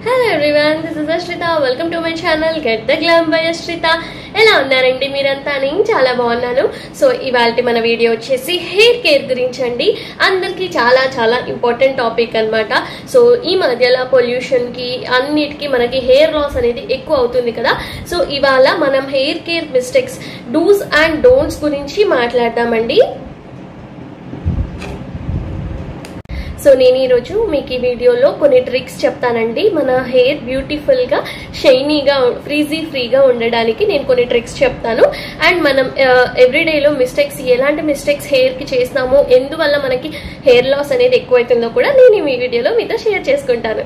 Hello everyone, this is Ashritha. Welcome to my channel Get the Glam by Ashritha. ఎలా ఉన్నారండి మీరంతా? నేను చాలా బాగున్నాను. సో ఇవాల్టి మన వీడియో వచ్చేసి హెయిర్ కేర్ గురించి అండి. అందరికీ చాలా చాలా ఇంపార్టెంట్ టాపిక్ అన్నమాట. సో ఈ మధ్యలో పొల్యూషన్ కి అన్నిటికీ మనకి హెయిర్ లాస్ అనేది ఎక్కువ అవుతుంది కదా. సో ఇవాళ మనం hair care mistakes do's and don'ts గురించి మాట్లాడదామండి. సో నేను ఈరోజు మీకు ఈ వీడియోలో కొన్ని ట్రిక్స్ చెప్తానండి. మన హెయిర్ బ్యూటిఫుల్గా షైనీగా ఫ్రీగా ఉండడానికి నేను కొన్ని ట్రిక్స్ చెప్తాను. అండ్ మనం ఎవ్రీడేలో మిస్టేక్స్ ఎలాంటి మిస్టేక్స్ హెయిర్కి చేస్తామో ఎందువల్ల మనకి హెయిర్ లాస్ అనేది ఎక్కువైతుందో కూడా నేను ఈ వీడియోలో మీతో షేర్ చేసుకుంటాను.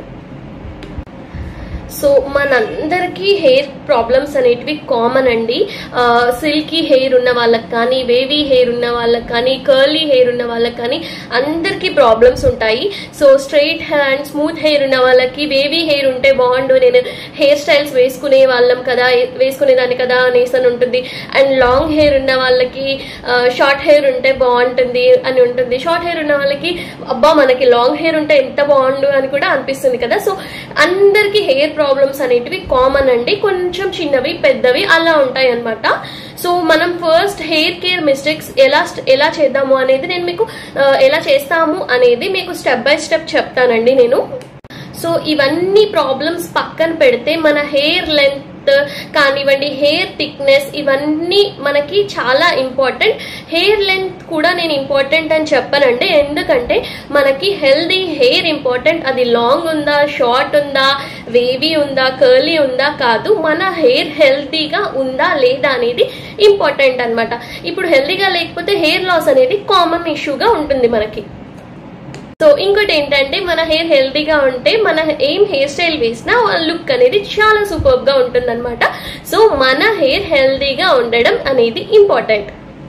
సో మనందరికీ హెయిర్ ప్రాబ్లమ్స్ అనేటివి కామన్ అండి. సిల్కీ హెయిర్ ఉన్న వాళ్ళకి కానీ, వేవీ హెయిర్ ఉన్న వాళ్ళకి కానీ, కర్లీ హెయిర్ ఉన్న వాళ్ళకి కానీ అందరికీ ప్రాబ్లమ్స్ ఉంటాయి. So straight and smooth hair ఉన్న వాళ్ళకి వేవీ హెయిర్ ఉంటే బాగుండు, నేను హెయిర్ స్టైల్స్ వేసుకునేదాన్ని కదా అనేసి అని ఉంటుంది. అండ్ లాంగ్ హెయిర్ ఉన్న వాళ్ళకి షార్ట్ హెయిర్ ఉంటే బాగుంటుంది అని ఉంటుంది. షార్ట్ హెయిర్ ఉన్న వాళ్ళకి అబ్బా మనకి లాంగ్ హెయిర్ ఉంటే ఎంత బాగుండు అని కూడా అనిపిస్తుంది కదా. సో అందరికీ హెయిర్ ప్రాబ్లమ్స్ అనేటివి కామన్ అండి. కొంచెం చిన్నవి పెద్దవి అలా ఉంటాయి అన్నమాట. సో మనం ఫస్ట్ హెయిర్ కేర్ మిస్టేక్స్ ఎలా చేద్దాము అనేది నేను మీకు ఎలా చేస్తాము అనేది మీకు స్టెప్ బై స్టెప్ చెప్తానండి నేను. సో ఇవన్నీ ప్రాబ్లమ్స్ పక్కన పెడితే మన హెయిర్ లెంత్ కానివ్వండి, హెయిర్ థిక్నెస్ ఇవన్నీ మనకి చాలా ఇంపార్టెంట్. హెయిర్ లెంత్ కూడా నేను ఇంపార్టెంట్ అని చెప్పానండి. ఎందుకంటే మనకి హెల్దీ హెయిర్ ఇంపార్టెంట్. అది లాంగ్ ఉందా, షార్ట్ ఉందా, వేవీ ఉందా, కర్లీ ఉందా కాదు, మన హెయిర్ హెల్దీగా ఉందా లేదా అనేది ఇంపార్టెంట్ అన్నమాట. ఇప్పుడు హెల్దీగా లేకపోతే హెయిర్ లాస్ అనేది కామన్ ఇష్యూగా ఉంటుంది మనకి. సో ఇంకోటి ఏంటంటే మన హెయిర్ హెల్దీగా ఉంటే మన ఏం హెయిర్ స్టైల్ వేసినా లుక్ అనేది చాలా సూపర్ గా ఉంటుంది అనమాట. సో మన హెయిర్ హెల్దీగా ఉండడం అనేది ఇంపార్టెంట్.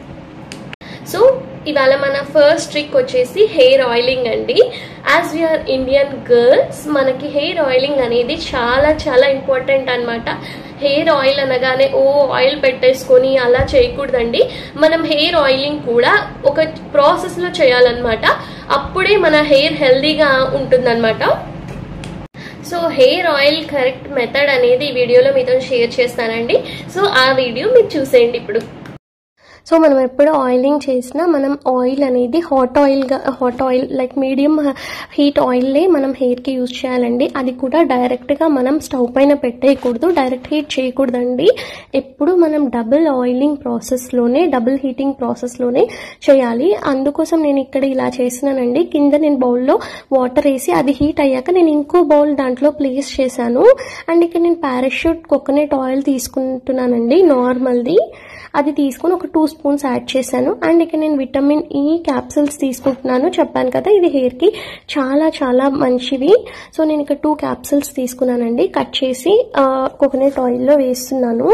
సో ఇవాళ మన ఫస్ట్ ట్రిక్ వచ్చేసి హెయిర్ ఆయిలింగ్ అండి. యాజ్ వీఆర్ ఇండియన్ గర్ల్స్ మనకి హెయిర్ ఆయిలింగ్ అనేది చాలా చాలా ఇంపార్టెంట్ అనమాట. హెయిర్ ఆయిల్ అనగానే ఆయిల్ పెట్టేసుకొని అలా చేయకూడదండి. మనం హెయిర్ ఆయిలింగ్ కూడా ఒక ప్రాసెస్ లో చేయాలన్నమాట. అప్పుడే మన హెయిర్ హెల్దీగా ఉంటుందన్నమాట. So hair oil correct method అనేది ఈ వీడియోలో మీతో షేర్ చేస్తానండి. సో ఆ వీడియో మీరు చూసేయండి ఇప్పుడు. సో మనం ఎప్పుడు ఆయిలింగ్ చేసినా మనం ఆయిల్ అనేది hot oil like medium heat ఆయిల్లే మనం హెయిర్కి యూజ్ చేయాలండి. అది కూడా డైరెక్ట్గా మనం స్టవ్ పైన పెట్టేయకూడదు, డైరెక్ట్ హీట్ చేయకూడదండి. ఎప్పుడు మనం డబుల్ హీటింగ్ ప్రాసెస్లోనే చేయాలి. అందుకోసం నేను ఇక్కడ ఇలా చేసినానండి. కింద నేను బౌల్లో వాటర్ వేసి అది హీట్ అయ్యాక నేను ఇంకో బౌల్ దాంట్లో ప్లేస్ చేశాను. అండ్ ఇక్కడ నేను పారాషూట్ కోకోనట్ ఆయిల్ తీసుకుంటున్నానండి, నార్మల్ది. అది తీసుకుని ఒక 2 స్పూన్స్ యాడ్ చేశాను. అండ్ ఇక్కడ నేను విటమిన్ ఈ క్యాప్సిల్స్ తీసుకుంటున్నాను. చెప్పాను కదా ఇది హెయిర్ కి చాలా చాలా మంచివి. సో నేను ఇక్కడ 2 క్యాప్సిల్స్ తీసుకున్నానండి. కట్ చేసి కోకోనట్ ఆయిల్లో వేస్తున్నాను.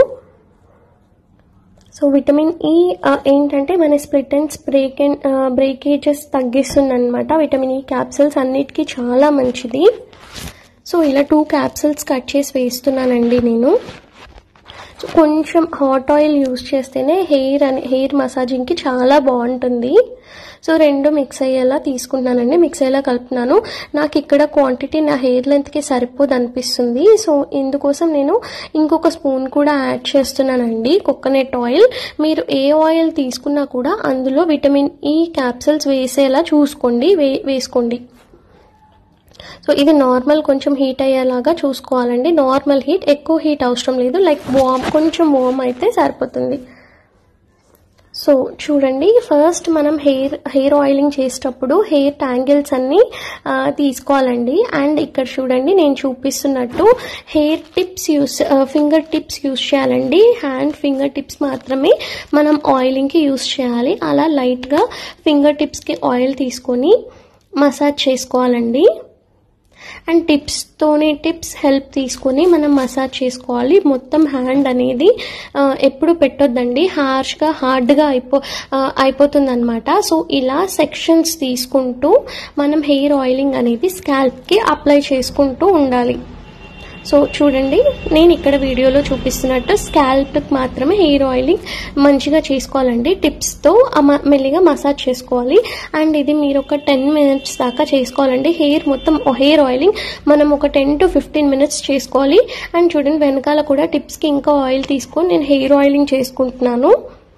సో విటమిన్ ఈ ఏంటంటే మన స్ప్లిట్ అండ్ బ్రేకేజెస్ తగ్గిస్తుంది అనమాట. విటమిన్ ఈ క్యాప్సిల్స్ అన్నిటికీ చాలా మంచిది. సో ఇలా 2 క్యాప్సిల్స్ కట్ చేసి వేస్తున్నానండి నేను. సో కొంచెం హాట్ ఆయిల్ యూజ్ చేస్తేనే హెయిర్ మసాజింగ్కి చాలా బాగుంటుంది. సో 2 మిక్స్ అయ్యేలా తీసుకుంటున్నానండి, మిక్స్ అయ్యేలా కలుపుతున్నాను. నాకు ఇక్కడ క్వాంటిటీ నా హెయిర్ లెంత్కి సరిపోదు అనిపిస్తుంది. సో ఇందుకోసం నేను ఇంకొక స్పూన్ కూడా యాడ్ చేస్తున్నానండి కోకోనట్ ఆయిల్. మీరు ఏ ఆయిల్ తీసుకున్నా కూడా అందులో విటమిన్ ఈ క్యాప్సిల్స్ వేసేలా వేసుకోండి. సో ఇది నార్మల్ కొంచెం హీట్ అయ్యేలాగా చూసుకోవాలండి. నార్మల్ హీట్, ఎక్కువ హీట్ అవసరం లేదు. లైక్ కొంచెం వార్మ్ అయితే సరిపోతుంది. సో చూడండి, ఫస్ట్ మనం హెయిర్ ఆయిలింగ్ చేసేటప్పుడు హెయిర్ ట్యాంగిల్స్ అన్ని తీసుకోవాలండి. అండ్ ఇక్కడ చూడండి నేను చూపిస్తున్నట్టు ఫింగర్ టిప్స్ యూస్ చేయాలండి. ఫింగర్ టిప్స్ మాత్రమే మనం ఆయిలింగ్కి యూస్ చేయాలి. అలా లైట్గా ఫింగర్ టిప్స్కి ఆయిల్ తీసుకొని మసాజ్ చేసుకోవాలండి. అండ్ టిప్స్ హెల్ప్ తీసుకొని మనం మసాజ్ చేసుకోవాలి. మొత్తం హ్యాండ్ అనేది ఎప్పుడు పెట్టొద్దండి, హార్డ్గా అయిపోతుంది అనమాట. సో ఇలా సెక్షన్స్ తీసుకుంటూ మనం హెయిర్ ఆయిలింగ్ అనేది స్కాల్ప్కి అప్లై చేసుకుంటూ ఉండాలి. సో చూడండి, నేను ఇక్కడ వీడియోలో చూపిస్తున్నట్టు స్కాల్ప్కి మాత్రమే హెయిర్ ఆయిలింగ్ మంచిగా చేసుకోవాలండి. టిప్స్తో మెల్లిగా మసాజ్ చేసుకోవాలి. అండ్ ఇది మీరు ఒక 10 minutes దాకా చేసుకోవాలండి. హెయిర్ ఆయిలింగ్ మనం ఒక 10 to 15 minutes చేసుకోవాలి. అండ్ చూడండి, వెనకాల కూడా టిప్స్కి ఇంకా ఆయిల్ తీసుకొని నేను హెయిర్ ఆయిలింగ్ చేసుకుంటున్నాను.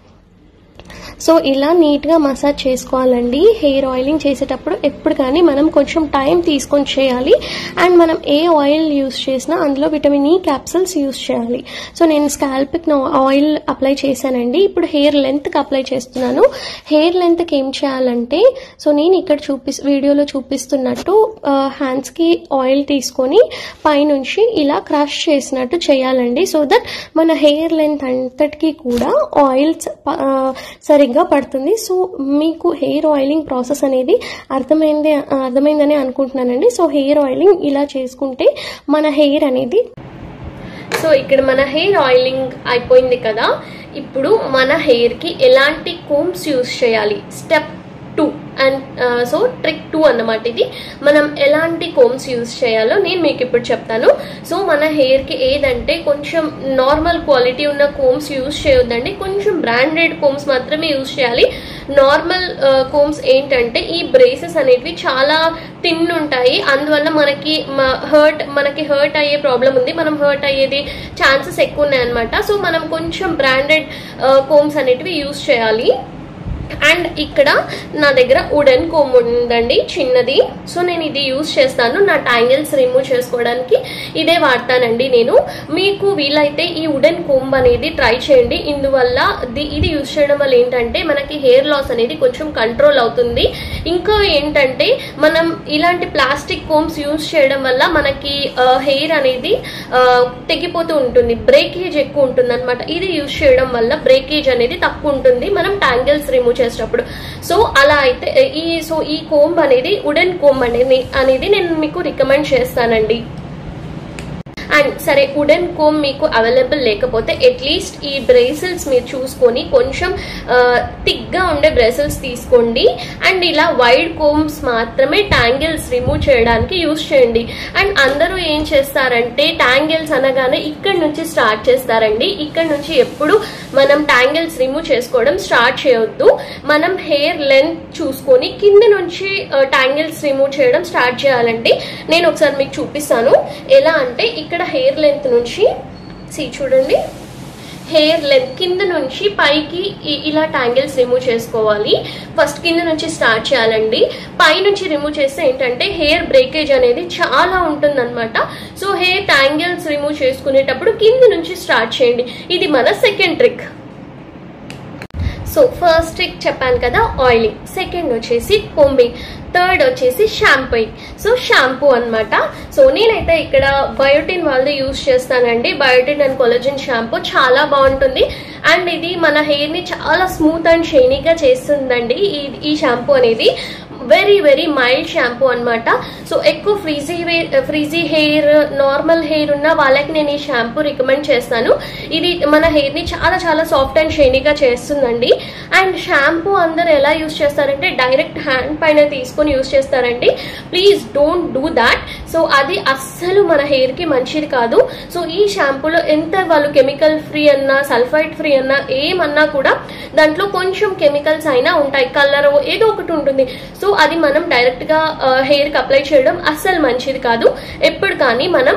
సో ఇలా నీట్గా మసాజ్ చేసుకోవాలండి. హెయిర్ ఆయిలింగ్ చేసేటప్పుడు ఎప్పుడు కానీ మనం కొంచెం టైం తీసుకొని చేయాలి. అండ్ మనం ఏ ఆయిల్ యూస్ చేసినా అందులో విటమిన్ ఈ క్యాప్సూల్స్ యూస్ చేయాలి. సో నేను స్కాల్ప్కి ఆయిల్ అప్లై చేశానండి. ఇప్పుడు హెయిర్ లెంత్కి అప్లై చేస్తున్నాను. హెయిర్ లెంత్కి ఏం చేయాలంటే, సో నేను ఇక్కడ వీడియోలో చూపిస్తున్నట్టు హ్యాండ్స్కి ఆయిల్ తీసుకొని పైనుంచి ఇలా క్రష్ చేసినట్టు చేయాలండి. సో దట్ మన హెయిర్ లెంత్ అంతటికి కూడా ఆయిల్ సరిగ్గా పడుతుంది. సో మీకు హెయిర్ ఆయిలింగ్ ప్రాసెస్ అనేది అర్థమైందని అనుకుంటున్నానండి. సో హెయిర్ ఆయిలింగ్ ఇలా చేసుకుంటే మన హెయిర్ అనేది, సో ఇక్కడ మన హెయిర్ ఆయిలింగ్ అయిపోయింది కదా. ఇప్పుడు మన హెయిర్కి ఎలాంటి కోమ్స్ యూస్ చేయాలి, స్టెప్ 2 అండ్ సో ట్రిక్ 2 అన్నమాట. ఇది మనం ఎలాంటి కోమ్స్ యూస్ చేయాలో నేను మీకు ఇప్పుడు చెప్తాను. సో మన హెయిర్కి ఏదంటే కొంచెం నార్మల్ క్వాలిటీ ఉన్న కోమ్స్ యూస్ చేయొద్దండి. కొంచెం బ్రాండెడ్ కోమ్స్ మాత్రమే యూస్ చేయాలి. నార్మల్ కోమ్స్ ఏంటంటే ఈ బ్రేసెస్ అనేవి చాలా థిన్ ఉంటాయి. అందువల్ల మనకి హర్ట్ అయ్యే ప్రాబ్లం ఉంది. మనం హర్ట్ అయ్యేది ఛాన్సెస్ ఎక్కువ ఉన్నాయి అనమాట. సో మనం కొంచెం బ్రాండెడ్ కోమ్స్ అనేటివి యూస్ చేయాలి. అండ్ ఇక్కడ నా దగ్గర వుడెన్ కోమ్ ఉందండి, చిన్నది. సో నేను ఇది యూస్ చేస్తాను. నా ట్యాంగిల్స్ రిమూవ్ చేసుకోవడానికి ఇదే వాడతానండి నేను. మీకు వీలైతే ఈ వుడెన్ కోమ్ అనేది ట్రై చేయండి. ఇందువల్ల ఇది యూస్ చేయడం వల్ల ఏంటంటే మనకి హెయిర్ లాస్ అనేది కొంచెం కంట్రోల్ అవుతుంది. ఇంకా ఏంటంటే మనం ఇలాంటి ప్లాస్టిక్ కోమ్స్ యూస్ చేయడం వల్ల మనకి హెయిర్ అనేది తెగిపోతూ ఉంటుంది, బ్రేకేజ్ ఎక్కువ ఉంటుంది అనమాట. ఇది యూస్ చేయడం వల్ల బ్రేకేజ్ అనేది తక్కువ ఉంటుంది మనం ట్యాంగిల్స్ రిమూవ్ చేసేటప్పుడు. సో అలా అయితే ఈ కోంబ్ అనేది వుడెన్ కోంబ్ అనేది నేను మీకు రికమెండ్ చేస్తానండి. అండ్ సరే, వుడెన్ కోమ్ మీకు అవైలబుల్ లేకపోతే అట్లీస్ట్ ఈ బ్రేసిల్స్ మీరు చూసుకొని కొంచెం థిక్గా ఉండే బ్రేసిల్స్ తీసుకోండి. అండ్ ఇలా వైడ్ కోమ్స్ మాత్రమే ట్యాంగిల్స్ రిమూవ్ చేయడానికి యూస్ చేయండి. అండ్ అందరూ ఏం చేస్తారంటే ట్యాంగిల్స్ అనగానే ఇక్కడ నుంచి స్టార్ట్ చేస్తారండి. ఇక్కడ నుంచి ఎప్పుడు మనం ట్యాంగిల్స్ రిమూవ్ చేసుకోవడం స్టార్ట్ చేయొద్దు. మనం హెయిర్ లెంత్ చూసుకొని కింద నుంచి ట్యాంగిల్స్ రిమూవ్ చేయడం స్టార్ట్ చేయాలండి. నేను ఒకసారి మీకు చూపిస్తాను ఎలా అంటే, ఇక్కడ హెయిర్ లెంత్ నుంచి చూడండి, హెయిర్ లెంత్ కింద నుంచి పైకి ఇలా ట్యాంగిల్స్ రిమూవ్ చేసుకోవాలి. ఫస్ట్ కింద నుంచి స్టార్ట్ చేయాలండి. పై నుంచి రిమూవ్ చేస్తే ఏంటంటే హెయిర్ బ్రేకేజ్ అనేది చాలా ఉంటుందన్నమాట. సో హెయిర్ ట్యాంగిల్స్ రిమూవ్ చేసుకునేటప్పుడు కింద నుంచి స్టార్ట్ చేయండి. ఇది మన second trick. So first trick చెప్పాను కదా, ఆయిలింగ్. సెకండ్ వచ్చేసి కోంబింగ్. థర్డ్ వచ్చేసి షాంపూయింగ్. సో షాంపూ అనమాట. సో నేనైతే ఇక్కడ బయోటిన్ వాళ్ళది యూస్ చేస్తానండి. బయోటిన్ అండ్ కొలజన్ షాంపూ చాలా బాగుంటుంది. అండ్ ఇది మన హెయిర్ ని చాలా స్మూత్ అండ్ షైనీగా చేస్తుందండి ఈ షాంపూ అనేది. వెరీ వెరీ మైల్డ్ షాంపూ అనమాట. సో ఎక్కువ ఫ్రీజీ హెయిర్, నార్మల్ హెయిర్ ఉన్న వాళ్ళకి నేను ఈ షాంపూ రికమెండ్ చేస్తాను. ఇది మన హెయిర్ ని చాలా చాలా సాఫ్ట్ అండ్ షైనీగా చేస్తుందండి. అండ్ షాంపూ అందరు ఎలా యూస్ చేస్తారంటే డైరెక్ట్ హ్యాండ్ పైన తీసుకొని యూస్ చేస్తారండి. Please don't do that. So అది అస్సలు మన హెయిర్ కి మంచిది కాదు. సో ఈ షాంపూలో ఎంత వాళ్ళు కెమికల్ ఫ్రీ అన్నా, సల్ఫైడ్ ఫ్రీ అన్నా, ఏమన్నా కూడా దాంట్లో కొంచెం కెమికల్స్ అయినా ఉంటాయి, కలర్ ఏదో ఒకటి ఉంటుంది. సో అది మనం డైరెక్ట్ గా హెయిర్ కి అప్లై చేయడం అస్సలు మంచిది కాదు. ఎప్పుడు కానీ మనం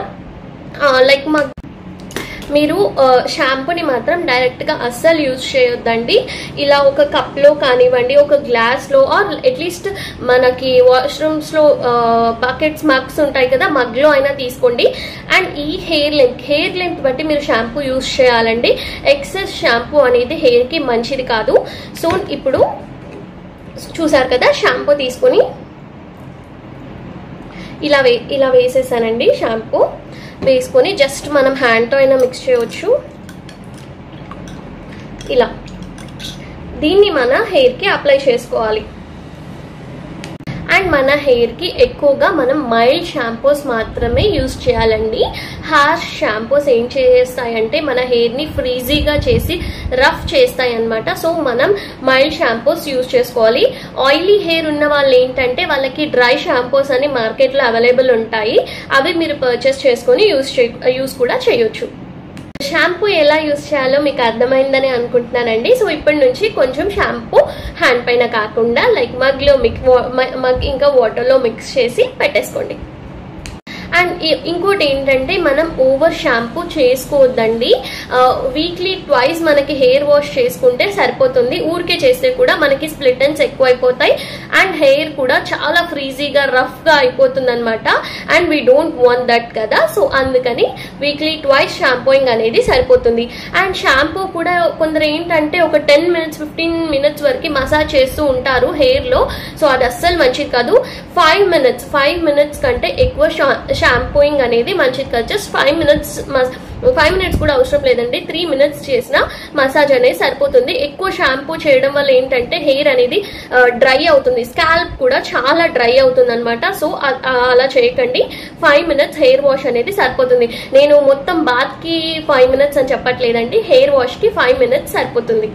మీరు షాంపూని మాత్రం డైరెక్ట్ గా అస్సలు యూజ్ చేయొద్దండి. ఇలా ఒక కప్ లో కానివ్వండి, ఒక గ్లాస్ లో, ఆర్ అట్లీస్ట్ మనకి వాష్రూమ్స్ లో బకెట్స్ మగ్స్ ఉంటాయి కదా, మగ్ లో అయినా తీసుకోండి. అండ్ ఈ హెయిర్ లెంత్ బట్టి మీరు షాంపూ యూజ్ చేయాలండి. ఎక్సెస్ షాంపూ అనేది హెయిర్ కి మంచిది కాదు. సో ఇప్పుడు చూసారు కదా, షాంపూ తీసుకొని ఇలా వేసేసానండి. షాంపూ వేసుకొని జస్ట్ మనం హ్యాండ్తో అయినా మిక్స్ చేయవచ్చు. ఇలా దీన్ని మన హెయిర్కి అప్లై చేసుకోవాలి. అండ్ అండ్ మన హెయిర్కి ఎక్కువగా మనం మైల్డ్ షాంపూస్ మాత్రమే యూస్ చేయాలండి. హార్ష్ షాంపూస్ ఏం చేస్తాయంటే మన హెయిర్ని ఫ్రీజీగా చేసి రఫ్ చేస్తాయి అనమాట. సో మనం మైల్డ్ షాంపూస్ యూస్ చేసుకోవాలి. ఆయిలీ హెయిర్ ఉన్న వాళ్ళు ఏంటంటే వాళ్ళకి డ్రై షాంపూస్ అని మార్కెట్లో అవైలబుల్ ఉంటాయి, అవి మీరు పర్చేస్ చేసుకొని యూస్ కూడా చేయొచ్చు. షాంపూ ఎలా యూస్ చేయాలో మీకు అర్థమైందని అనుకుంటున్నానండి. సో ఇప్పటి నుంచి కొంచెం షాంపూ హ్యాండ్ పైన కాకుండా లైక్ మగ్ ఇంకా వాటర్లో మిక్స్ చేసి పెట్టేసుకోండి. అండ్ ఇంకోటి ఏంటంటే మనం ఓవర్ షాంపూ చేసుకోవద్దండి. వీక్లీ ట్వైస్ మనకి హెయిర్ వాష్ చేసుకుంటే సరిపోతుంది. ఊరికే చేస్తే కూడా మనకి స్ప్లిట్ ఎండ్స్ ఎక్కువైపోతాయి అండ్ హెయిర్ కూడా చాలా ఫ్రీజీగా రఫ్గా అయిపోతుంది అనమాట. And we don't want that కదా. సో అందుకని వీక్లీ ట్వైస్ షాంపూయింగ్ అనేది సరిపోతుంది. అండ్ షాంపూ కూడా కొందరు ఏంటంటే ఒక 10 minutes 15 minutes వరకు మసాజ్ చేస్తూ ఉంటారు హెయిర్లో. సో అది అస్సలు మంచిది కాదు. 5 minutes కంటే ఎక్కువ షాంపూయింగ్ అనేది మంచిది కాదు. జస్ట్ 5 minutes కూడా అవసరం లేదండి. 3 minutes చేసిన మసాజ్ అనేది సరిపోతుంది. ఎక్కువ షాంపూ చేయడం వల్ల ఏంటంటే హెయిర్ అనేది డ్రై అవుతుంది, స్కాల్ప్ కూడా చాలా డ్రై అవుతుంది అనమాట. సో అలా చేయకండి. 5 minutes హెయిర్ వాష్ అనేది సరిపోతుంది. నేను మొత్తం బాత్ కి 5 minutes అని చెప్పట్లేదండి, హెయిర్ వాష్ కి 5 minutes సరిపోతుంది.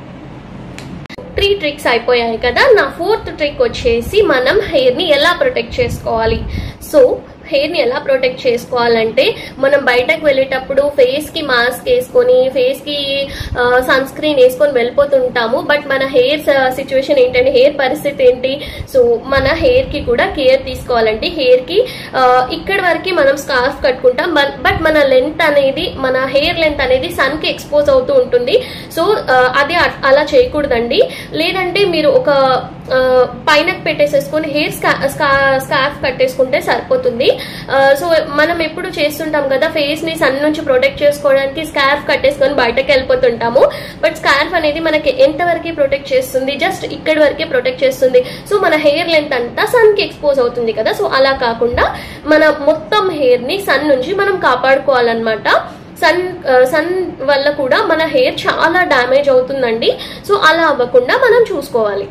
3 ట్రిక్స్ అయిపోయాయి కదా. నా 4th ట్రిక్ వచ్చేసి మనం హెయిర్ ని ఎలా ప్రొటెక్ట్ చేసుకోవాలి. సో హెయిర్ ని ఎలా ప్రొటెక్ట్ చేసుకోవాలంటే మనం బయటకు వెళ్ళేటప్పుడు ఫేస్ కి మాస్క్ వేసుకొని ఫేస్ కి సన్ స్క్రీన్ వేసుకొని వెళ్ళిపోతుంటాము. బట్ మన హెయిర్ సిచ్యువేషన్ ఏంటంటే హెయిర్ పరిస్థితి ఏంటి. సో మన హెయిర్ కి కూడా కేర్ తీసుకోవాలండి. హెయిర్ కి ఇక్కడ వరకు మనం స్కార్ఫ్ కట్టుకుంటాం, బట్ మన లెంత్ అనేది మన హెయిర్ లెంత్ అనేది సన్ కి ఎక్స్పోజ్ అవుతూ ఉంటుంది. సో అది అలా చేయకూడదండి. లేదంటే మీరు ఒక పైన పెట్టేసేసుకొని హెయిర్ స్కార్ఫ్ కట్టేసుకుంటే సరిపోతుంది. సో మనం ఎప్పుడు చేస్తుంటాం కదా, ఫేస్ ని సన్ నుంచి ప్రొటెక్ట్ చేసుకోవడానికి స్కార్ఫ్ కట్టేసుకొని బయటకు వెళ్ళిపోతుంటాము. బట్ స్కార్ఫ్ అనేది మనకి ఎంతవరకు ప్రొటెక్ట్ చేస్తుంది, జస్ట్ ఇక్కడి వరకే ప్రొటెక్ట్ చేస్తుంది. సో మన హెయిర్ లెంత్ అంతా సన్ కి ఎక్స్పోజ్ అవుతుంది కదా. సో అలా కాకుండా మన మొత్తం హెయిర్ ని సన్ నుంచి మనం కాపాడుకోవాలన్నమాట. సన్ వల్ల కూడా మన హెయిర్ చాలా డ్యామేజ్ అవుతుందండి. సో అలా అవ్వకుండా మనం చూసుకోవాలి.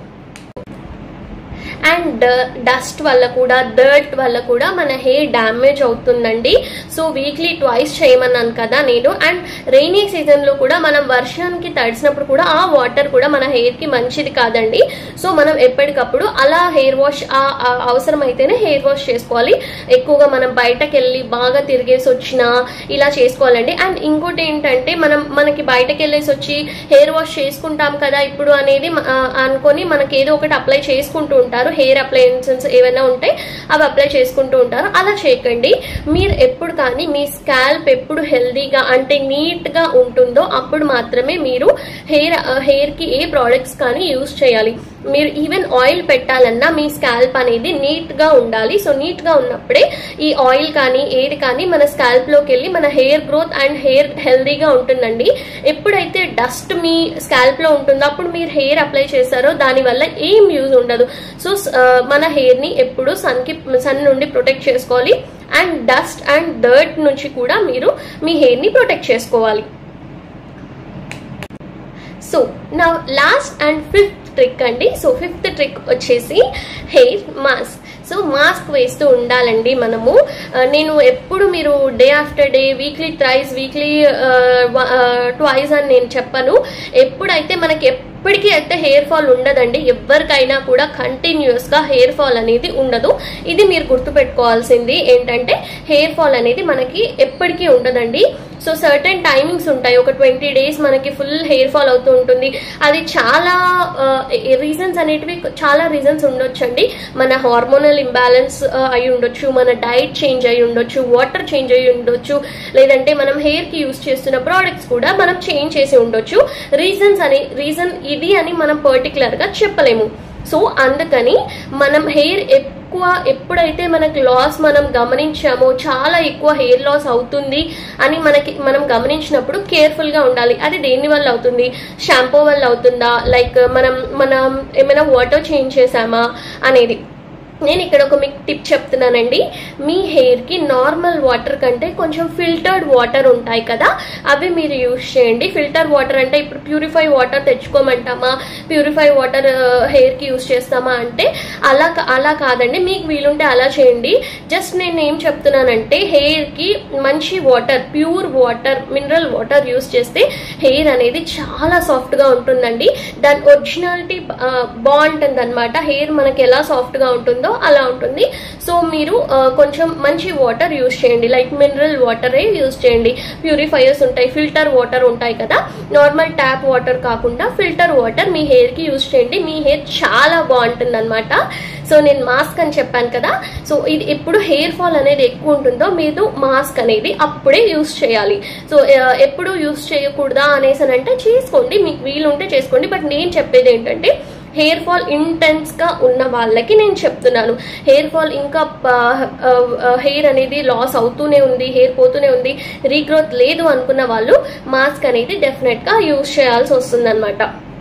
అండ్ డస్ట్ వల్ల కూడా డర్ట్ వల్ల కూడా మన హెయిర్ డ్యామేజ్ అవుతుందండి. సో వీక్లీ ట్వైస్ చేయమన్నాను కదా నేను. అండ్ రైనీ సీజన్ లో కూడా మనం వర్షానికి తడిసినప్పుడు కూడా ఆ వాటర్ కూడా మన హెయిర్ కి మంచిది కాదండి. సో మనం ఎప్పటికప్పుడు అలా హెయిర్ వాష్ అవసరమైతేనే హెయిర్ వాష్ చేసుకోవాలి. ఎక్కువగా మనం బయటకు వెళ్ళి బాగా తిరిగేసి వచ్చినా ఇలా చేసుకోవాలండి. అండ్ ఇంకోటి ఏంటంటే మనకి బయటకు వెళ్ళేసి వచ్చి హెయిర్ వాష్ చేసుకుంటాం కదా ఇప్పుడు అనేది అనుకొని మనకి ఏదో ఒకటి అప్లై చేసుకుంటూ ఉంటారు. హెయిర్ అప్లయన్సెస్ ఏమైనా ఉంటే అవి అప్లై చేసుకుంటూ ఉంటారు. అలా చేయకండి. మీరు ఎప్పుడు కానీ మీ స్కాల్ప్ ఎప్పుడు హెల్దీగా అంటే నీట్ గా ఉంటుందో అప్పుడు మాత్రమే మీరు హెయిర్ కి ఏ ప్రోడక్ట్స్ కానీ యూజ్ చేయాలి. మీరు ఈవెన్ ఆయిల్ పెట్టాలన్నా మీ స్కాల్ప్ అనేది నీట్ గా ఉండాలి. సో నీట్ గా ఉన్నప్పుడే ఈ ఆయిల్ కానీ ఏది కానీ మన స్కాల్ప్ లోకి వెళ్ళి మన హెయిర్ గ్రోత్ అండ్ హెయిర్ హెల్దీగా ఉంటుందండి. ఎప్పుడైతే డస్ట్ మీ స్కాల్ప్ లో ఉంటుందో అప్పుడు మీరు హెయిర్ అప్లై చేస్తారో దానివల్ల ఏం యూజ్ ఉండదు. సో మన హెయిర్ ని ఎప్పుడు సన్ నుండి ప్రొటెక్ట్ చేసుకోవాలి. అండ్ డస్ట్ అండ్ డర్ట్ నుంచి కూడా మీరు మీ హెయిర్ ని ప్రొటెక్ట్ చేసుకోవాలి. సో నా లాస్ట్ అండ్ 5th ట్రిక్ అండి. సో 5th ట్రిక్ వచ్చేసి హెయిర్ మాస్క్. సో మాస్క్ వేస్తూ ఉండాలండి మనము. నేను ఎప్పుడు మీరు day after day weekly twice అని నేను చెప్పను. ఎప్పుడైతే మనకి ఎప్పటికీ అయితే హెయిర్ ఫాల్ ఉండదండి. ఎవరికైనా కూడా కంటిన్యూస్ గా హెయిర్ ఫాల్ అనేది ఉండదు. ఇది మీరు గుర్తుపెట్టుకోవాల్సింది ఏంటంటే హెయిర్ ఫాల్ అనేది మనకి ఎప్పటికీ ఉండదండి. సో సర్టెన్ టైమింగ్స్ ఉంటాయి. ఒక 20 days మనకి ఫుల్ హెయిర్ ఫాల్ అవుతూ ఉంటుంది. అది చాలా రీజన్స్ అనేటివి చాలా రీజన్స్ ఉండొచ్చండి. మన హార్మోనల్ ఇంబ్యాలెన్స్ అయి ఉండొచ్చు, మన డైట్ చేంజ్ అయి ఉండొచ్చు, వాటర్ చేంజ్ అయి ఉండొచ్చు, లేదంటే మనం హెయిర్ కి యూజ్ చేస్తున్న ప్రోడక్ట్స్ కూడా మనం చేంజ్ చేసి ఉండొచ్చు. రీజన్ ఇది అని మనం పర్టికులర్ గా చెప్పలేము. సో అందుకని మనం హెయిర్ ఎప్పుడైతే మనకి లాస్ మనం గమనించామో చాలా ఎక్కువ హెయిర్ లాస్ అవుతుంది అని మనం గమనించినప్పుడు కేర్ఫుల్ గా ఉండాలి. అది దేని వల్ల అవుతుంది, షాంపూ వల్ల అవుతుందా, లైక్ మనం ఏమైనా వాటర్ చేంజ్ చేసామా అనేది. నేను ఇక్కడ ఒక మీకు టిప్ చెప్తున్నానండి. మీ హెయిర్కి నార్మల్ వాటర్ కంటే కొంచెం ఫిల్టర్డ్ వాటర్ ఉంటాయి కదా, అవి మీరు యూజ్ చేయండి. ఫిల్టర్ వాటర్ అంటే ఇప్పుడు ప్యూరిఫై వాటర్ తెచ్చుకోమంటామా, ప్యూరిఫై వాటర్ హెయిర్కి యూజ్ చేస్తామా అంటే అలా కాదండి. మీకు వీలుంటే అలా చేయండి. జస్ట్ నేను ఏం చెప్తున్నానంటే హెయిర్కి మంచి water, pure water, mineral water use చేస్తే హెయిర్ అనేది చాలా సాఫ్ట్గా ఉంటుందండి. దాని ఒరిజినాలిటీ బాగుంటుంది అనమాట. హెయిర్ మనకి ఎలా సాఫ్ట్గా ఉంటుందో అలా ఉంటుంది. సో మీరు కొంచెం మంచి వాటర్ యూజ్ చేయండి, లైక్ మినరల్ వాటరే యూజ్ చేయండి. ప్యూరిఫైయర్స్ ఉంటాయి, ఫిల్టర్ వాటర్ ఉంటాయి కదా, నార్మల్ ట్యాప్ వాటర్ కాకుండా ఫిల్టర్ వాటర్ మీ హెయిర్ కి యూజ్ చేయండి. మీ హెయిర్ చాలా బాగుంటుంది అనమాట. సో నేను మాస్క్ అని చెప్పాను కదా, సో ఇది ఎప్పుడు హెయిర్ ఫాల్ అనేది ఎక్కువ ఉంటుందో మీరు మాస్క్ అనేది అప్పుడే యూజ్ చేయాలి. సో ఎప్పుడు యూజ్ చేయకూడదా అనేసి అంటే చేసుకోండి, మీకు వీలుంటే చేసుకోండి. బట్ నేను చెప్పేది ఏంటంటే హెయిర్ ఫాల్ ఇంటెన్స్ గా ఉన్న వాళ్ళకి నేను చెప్తున్నాను. హెయిర్ ఫాల్ ఇంకా హెయిర్ అనేది లాస్ అవుతూనే ఉంది, హెయిర్ పోతూనే ఉంది, రీగ్రోత్ లేదు అనుకున్న వాళ్ళు మాస్క్ అనేది డెఫినెట్ గా యూజ్ చేయాల్సి వస్తుంది అనమాట.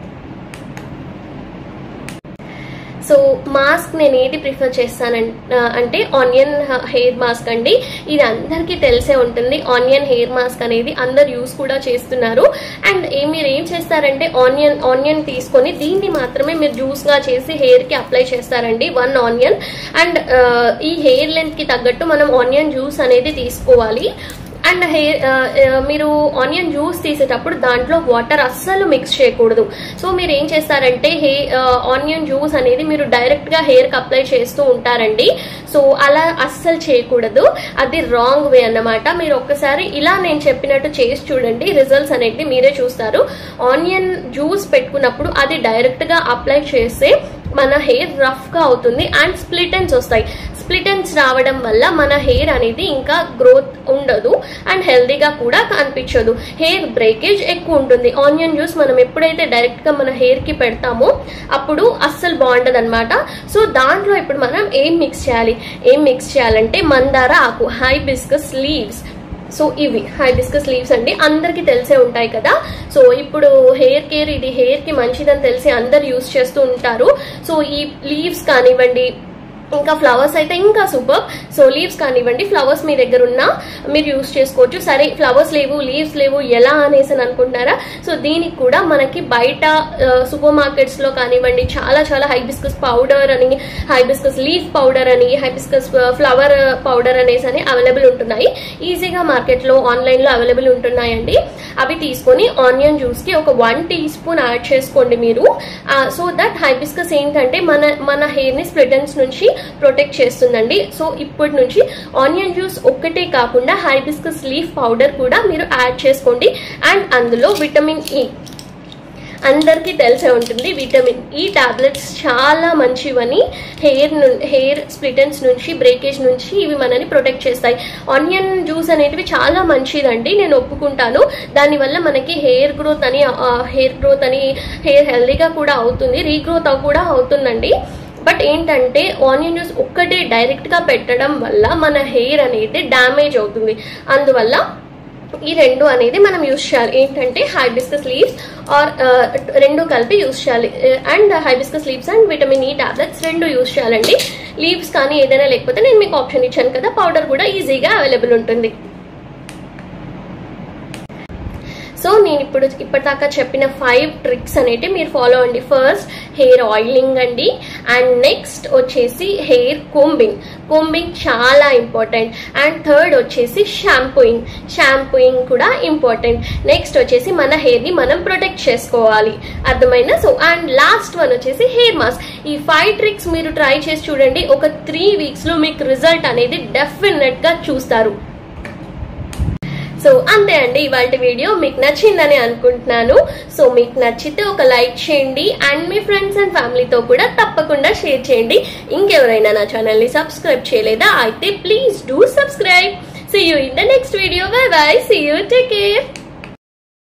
సో మాస్క్ నేను ఏది ప్రిఫర్ చేస్తానంటే ఆనియన్ హెయిర్ మాస్క్ అండి. ఇది అందరికీ తెలిసే ఉంటుంది. ఆనియన్ హెయిర్ మాస్క్ అనేది అందరు యూస్ కూడా చేస్తున్నారు. అండ్ మీరు ఏం చేస్తారంటే ఆనియన్ తీసుకొని దీన్ని మాత్రమే మీరు జ్యూస్ గా చేసి హెయిర్ కి అప్లై చేస్తారండి, 1 ఆనియన్. అండ్ ఈ హెయిర్ లెంత్ కి తగ్గట్టు మనం ఆనియన్ జ్యూస్ అనేది తీసుకోవాలి. అండ్ మీరు ఆనియన్ జ్యూస్ తీసేటప్పుడు దాంట్లో వాటర్ అస్సలు మిక్స్ చేయకూడదు. సో మీరు ఏం చేస్తారంటే ఆనియన్ జ్యూస్ అనేది మీరు డైరెక్ట్ గా హెయిర్ కి అప్లై చేస్తూ ఉంటారండి. సో అలా అస్సలు చేయకూడదు, అది రాంగ్ వే అన్నమాట. మీరు ఒక్కసారి ఇలా నేను చెప్పినట్టు చేసి చూడండి, రిజల్ట్స్ అనేది మీరే చూస్తారు. ఆనియన్ జ్యూస్ పెట్టుకున్నప్పుడు అది డైరెక్ట్ గా అప్లై చేస్తే మన హెయిర్ రఫ్ గా అవుతుంది అండ్ స్ప్లిట్ ఎండ్స్ వస్తాయి. స్ప్లిట్ ఎండ్స్ రావడం వల్ల మన హెయిర్ అనేది ఇంకా గ్రోత్ ఉండదు అండ్ హెల్దీగా కూడా కనిపించదు. హెయిర్ బ్రేకేజ్ ఎక్కువ ఉంటుంది. ఆనియన్ జ్యూస్ మనం ఎప్పుడైతే డైరెక్ట్ గా మన హెయిర్ కి పెడతామో అప్పుడు అస్సలు బాగుండదు అనమాట. సో దాంట్లో ఇప్పుడు మనం ఏం మిక్స్ చేయాలంటే మందార ఆకు, హైబిస్కస్ లీవ్స్. సో ఇవి హైబిస్కస్ లీవ్స్ అండి, అందరికి తెలిసే ఉంటాయి కదా. సో ఇప్పుడు హెయిర్ కేర్ ఇది హెయిర్ కి మంచిదని తెలిసి అందరు యూజ్ చేస్తూ ఉంటారు. సో ఈ లీవ్స్ కానివ్వండి, ఇంకా ఫ్లవర్స్ అయితే ఇంకా సూపర్. సో లీవ్స్ కానివ్వండి, ఫ్లవర్స్ మీ దగ్గర ఉన్నా మీరు యూజ్ చేసుకోవచ్చు. సరే లీవ్స్ లేవు ఎలా అనేసి అనుకుంటున్నారా? సో దీనికి కూడా మనకి బయట సూపర్ మార్కెట్స్ లో కానివ్వండి చాలా హైబిస్కస్ పౌడర్ అని, హైబిస్కస్ లీఫ్ పౌడర్ అని, హైబిస్కస్ ఫ్లవర్ పౌడర్ అనేసి అని అవైలబుల్ ఉంటున్నాయి. ఈజీగా మార్కెట్ లో ఆన్లైన్ లో అవైలబుల్ ఉంటున్నాయండి. అవి తీసుకొని ఆనియన్ జ్యూస్ కి ఒక 1 టీ స్పూన్ యాడ్ చేసుకోండి మీరు. సో దట్ హైబిస్కస్ ఏంటంటే మన హెయిర్ ని స్ప్లిట్ ఎండ్స్ నుంచి ప్రొటెక్ట్ చేస్తుందండి. సో ఇప్పటి నుంచి ఆనియన్ జ్యూస్ ఒక్కటే కాకుండా హైబిస్కస్ లీఫ్ పౌడర్ కూడా మీరు యాడ్ చేసుకోండి. అండ్ అందులో విటమిన్ ఈ, అందరికీ తెలిసే ఉంటుంది, విటమిన్ ఈ టాబ్లెట్స్ చాలా మంచివని. హెయిర్ స్ప్లిటెన్స్ నుంచి, బ్రేకేజ్ నుంచి ఇవి మనని ప్రొటెక్ట్ చేస్తాయి. ఆనియన్ జ్యూస్ అనేటివి చాలా మంచిదండి, నేను ఒప్పుకుంటాను. దానివల్ల మనకి హెయిర్ గ్రోత్ అని హెయిర్ హెల్దీగా కూడా అవుతుంది, రీగ్రోత్ కూడా అవుతుందండి. బట్ ఏంటంటే ఆనియన్ జ్యూస్ ఒక్కటే డైరెక్ట్ గా పెట్టడం వల్ల మన హెయిర్ అనేది డ్యామేజ్ అవుతుంది. అందువల్ల ఈ రెండు అనేది మనం యూజ్ చేయాలి. ఏంటంటే హైబిస్కస్ లీవ్స్ ఆర్ రెండు కలిపి యూజ్ చేయాలి. And hibiscus leaves and vitamin E tablets రెండు యూజ్ చేయాలండి. లీవ్స్ కానీ ఏదైనా లేకపోతే నేను మీకు ఆప్షన్ ఇచ్చాను కదా, పౌడర్ కూడా ఈజీగా అవైలబుల్ ఉంటుంది. సో నేను ఇప్పటిదాకా చెప్పిన 5 ట్రిక్స్ అనేవి మీరు ఫాలో అండి. ఫస్ట్ హెయిర్ ఆయిలింగ్ అండి, అండ్ నెక్స్ట్ వచ్చేసి హెయిర్ కోంబింగ్ చాలా ఇంపార్టెంట్. అండ్ థర్డ్ వచ్చేసి షాంపూయింగ్ కూడా ఇంపార్టెంట్. నెక్స్ట్ వచ్చేసి మన హెయిర్ ని మనం ప్రొటెక్ట్ చేసుకోవాలి, అర్థమైనా? సో అండ్ లాస్ట్ వన్ వచ్చేసి హెయిర్ మాస్క్. ఈ 5 ట్రిక్స్ మీరు ట్రై చేసి చూడండి, ఒక 3 వీక్స్ లో మీకు రిజల్ట్ అనేది డెఫినెట్ గా చూస్తారు. సో అంతే అండి, ఇవాళ వీడియో మీకు నచ్చిందని అనుకుంటున్నాను. సో మీకు నచ్చితే ఒక లైక్ చేయండి అండ్ మీ ఫ్రెండ్స్ అండ్ ఫ్యామిలీతో కూడా తప్పకుండా షేర్ చేయండి. ఇంకెవరైనా నా ఛానల్ ని సబ్స్క్రైబ్ చేయలేదా అయితే please do subscribe. See you in the next video. Bye bye. See you. Take care.